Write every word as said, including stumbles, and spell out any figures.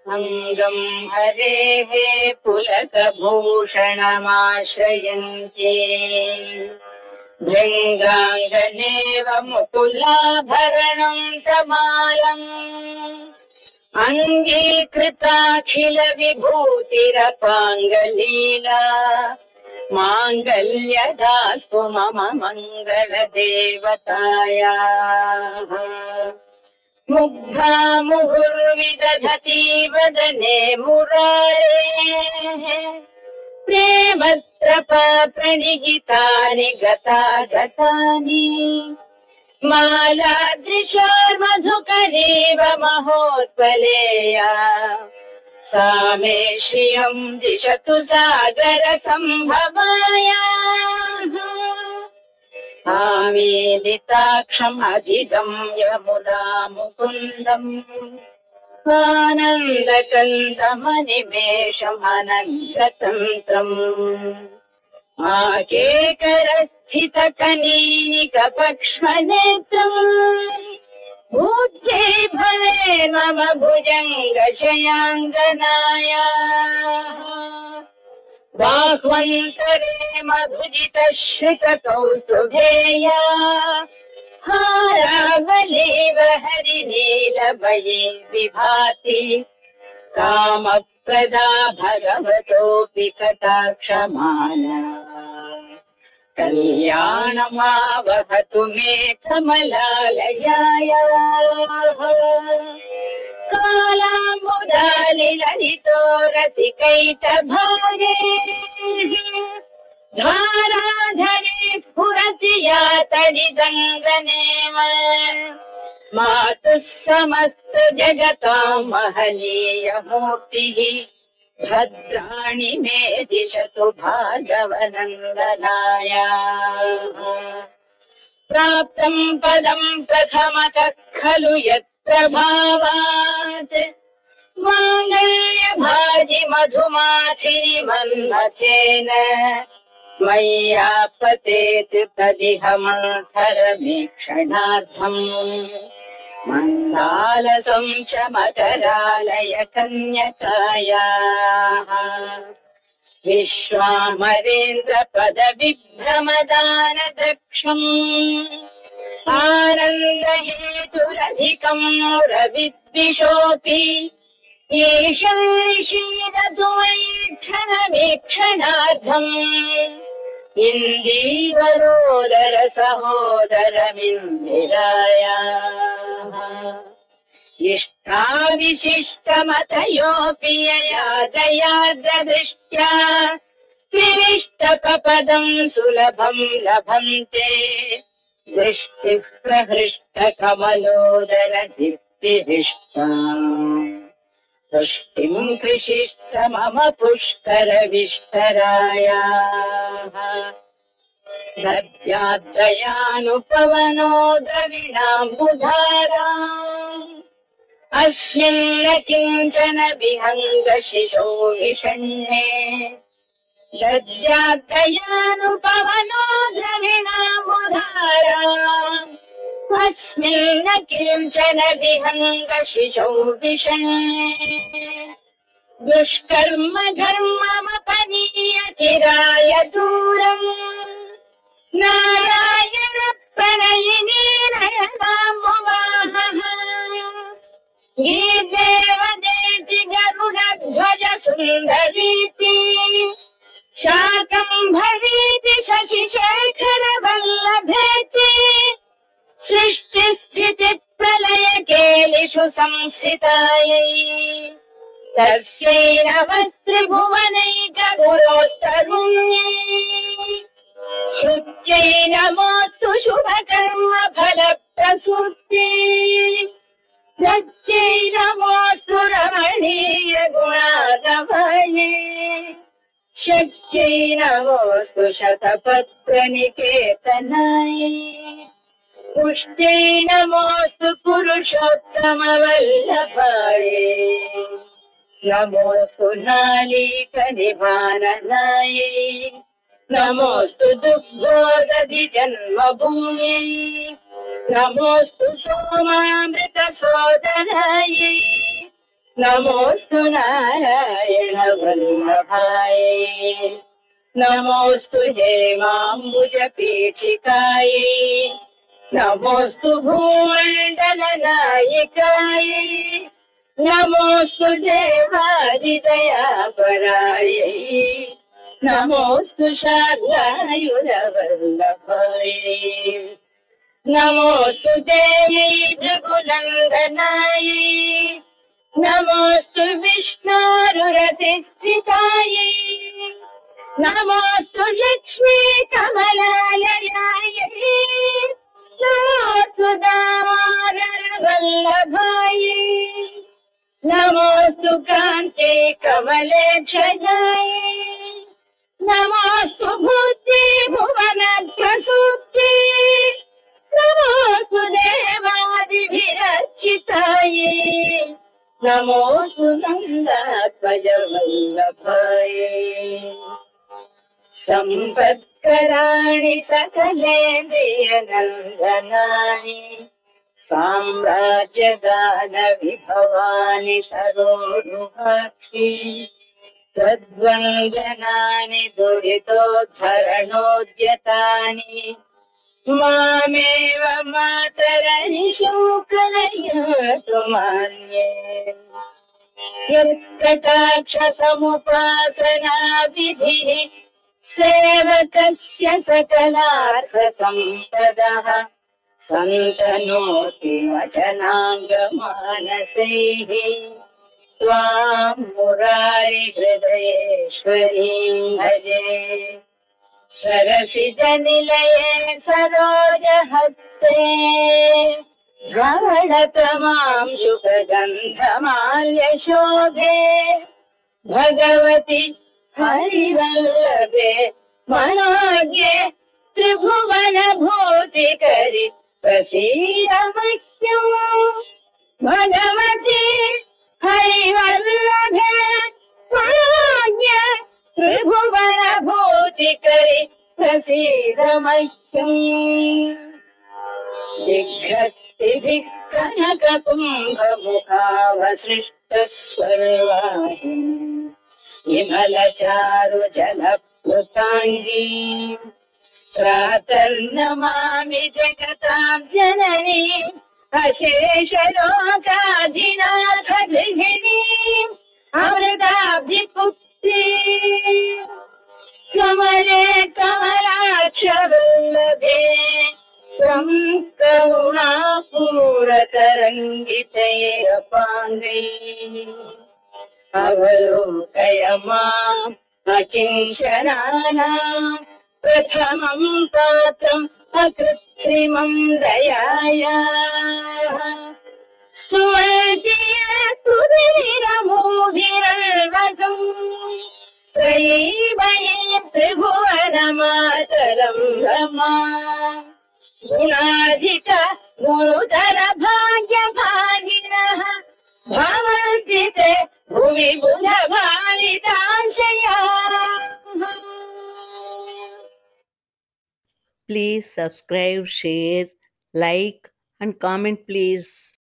अङ्गं हरेः पुलकभूषणमाश्रयन्ते भृङ्गाङ्गनेव मुकुलाभरणं तमालम् अङ्गीकृताखिल विभूतिरपाङ्गलीला माङ्गल्यदास्तु मम मङ्गलदेवतायाः मुग्धा मुहुर्विदधती वदने मुरारेः प्रेमत्रपा प्रणिहितानि गतागतानि मालादृशार्मधुकरीव महोत्पलेया सा मे श्रियं दिशतु सागर सम्भवायाः आमीलिताक्षम् अधिगम्य मुदा मुकुन्दम् आनन्दकन्दमनिमेषमनङ्गतन्त्रम् आकेकरस्थितकनीनिकपक्ष्मनेत्रम् बुद्धे भवे मम भुजङ्गशयाङ्गनायाः बाह्वन्तरे मधुजितश्रितकौस्तुभेया हारावलीव हरिनीलमयी विभाति कामप्रदा भगवतोऽपि कटाक्षमाला कल्याणमावहतु मे कमलालयायाः कालामुदालिललितो रसिकैटभागे धाराधरे स्फुरति या तडिदङ्गनेव मातुः समस्त जगतां महनीय मूर्तिः भद्राणि मे दिशतु भार्गवनन्दनायाः प्राप्तं पदं प्रथमतः खलु यत्प्रभावात् माङ्गल्यभाजि मधुमाचिनि मन्मथेन मय्यापतेत् तदिह मन्थरमीक्षणार्थम् मन्दालसं च मकरालय कन्यकायाः विश्वामरेन्द्र पद विभ्रमदान दक्षम् आनन्दहेतुरधिकं रविद्विषोऽपि ईशं निषीदतु मयीक्षणवीक्षणार्थम् इन्दीवरोदर सहोदरमिन्दिरायाः इष्टाविशिष्टमतयोऽपि ययादयाद्रदृष्ट्या त्रिविष्टपपदं सुलभं लभन्ते दृष्टिः प्रहृष्टकमलोदर दीप्तिहृष्टा तुष्टिं कृषिष्ट मम पुष्कर विष्टरायाः दद्याद्दयानुपवनो द्रविणाम्बुधारा अस्मिन् किञ्चन विहङ्ग शिशो विषण्णे दद्याद्दयानुपवनो द्रविणाम्बुधारा अस्मिन् किञ्चन विहङ्ग शिशौ विषण्णे दुष्कर्म घर्ममपनीय चिराय दूरम् नारायण प्रणयिनी नयनाम्बुवाहः गीर्देवदेति गरुडध्वज सुन्दरीति शाकम्भरीति शशिशेखर वल्लभेति सृष्टिस्थिति प्रलय केलिषु संस्थितायै तस्यै नमस्त्रिभुवनैक गुरोस्तरुण्यै श्रुत्यै नमोऽस्तु शुभकर्म फलप्रसूत्यै प्रत्यै नमोऽस्तु रमणीय गुणागमये शक्त्यै नमोऽस्तु शतपत्रनिकेतनायै पुष्ट्यै नमोऽस्तु पुरुषोत्तमवल्लभाये नमोऽस्तु नालीकनिभाननायै नमोऽस्तु दुग्धोदधि जन्मभूम्यै नमोऽस्तु सोमामृतसोदरायै नमोऽस्तु नारायण वल्लभायै नमोऽस्तु हेमाम्बुजपीठिकायै नमोऽस्तु भूमण्डलनायिकायै नमोऽस्तु देवादिदयापरायै नमोऽस्तु शार्ङ्गायुधवल्लभायै नमोऽस्तु देवी भृगुनन्दनायै नमोऽस्तु विष्णोरुरसिस्थितायै नमोऽस्तु लक्ष्मी कमलालयायै नमोऽस्तु दामोदरवल्लभायै नमोऽस्तु कान्ते कमलेक्षजायै नमोऽस्तु भूते भुवनप्रसूते नमोऽस्तु देवादिभिरर्चितायै नमोऽस्तु नन्दात्मजवल्लभायै सम्पत्कराणि सकलेन्द्रियनन्दनानि साम्राज्यदानविभवानि सरोरुहाक्षि तद्वन्दनानि दुरितोद्धरणोद्यतानि मामेव मातरनिशोकनयतु मान्ये यत्कटाक्षसमुपासना विधिः सेवकस्य सकलार्थसम्पदः सन्तनोति वचनाङ्गमानसैः त्वां मुरारिहृदयेश्वरीं भजे सरसिजनिलये सरोजहस्ते धवळतमां शुभगन्धमाल्यशोभे भगवति हरिवल्लभे मनोज्ञे त्रिभुवनभूतिकरि प्रसीद मह्यम् भगवति हरिवल्लभे मनोज्ञे त्रिभुवनभूतिकरि प्रसीद मह्यम् दिग्हस्तिभिः कनककुम्भमुखावसृष्टस्वर्वाहिनी विमलचारु जलप्लुताङ्गी प्रातर्नमामि जगतां जननीम् अशेषलोकाधिनाथ गृहिणीम् अमृताभिपुत्री कमले कमलाक्षवल्लभे त्वं करुणापूरतरङ्गितैरपाङ्गैः अवलोकय माम् अकिञ्चनानाम् प्रथमं पात्रम् अकृत्रिमम् दयायाः सुवर्गीय सुवीरमूभिरर्वगम् त्रयीमयी त्रिभुवनमातरम् रमा गुणाधिक गुरुतर भाग्यभागिनः भवन्ति ते भुवि बुधभाविताशयाः. Please subscribe, share, like and comment please.